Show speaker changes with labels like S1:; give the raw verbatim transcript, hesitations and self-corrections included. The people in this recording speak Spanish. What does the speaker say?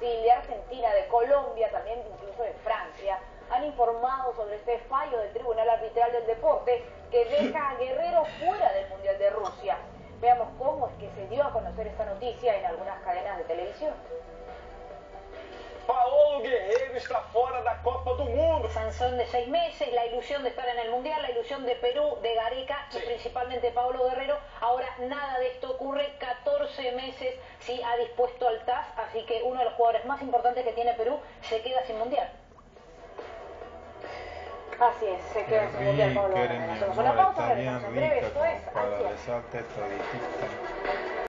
S1: Brasil, de Argentina, de Colombia, también incluso de Francia, han informado sobre este fallo del Tribunal Arbitral del Deporte que deja a Guerrero fuera del Mundial de Rusia. Veamos cómo es que se dio a conocer esta noticia en algunas cadenas de televisión.
S2: Paolo Guerrero está fuera de la Copa del Mundo.
S3: Sanción de seis meses, la ilusión de estar en el Mundial, la ilusión de Perú, de Gareca sí. y principalmente Paolo Guerrero. Ahora nada de esto ocurre, catorce meses sí ha dispuesto al T A S, así que uno de los jugadores más importantes que tiene Perú se queda sin Mundial.
S1: Así es, se queda sin Mundial Paolo Guerrero. Hacemos una pausa, regresamos en breve, esto es Al Cierre.